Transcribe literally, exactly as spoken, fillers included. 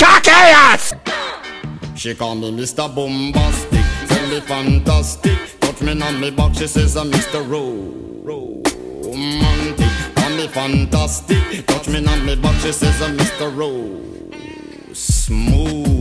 cocky ass. She call me Mister Bombastic, tell me fantastic. Touch me on me back, she says I'm Mister Romantic. Call me fantastic, touch me on me back, she says I'm Mister Rose Smooth.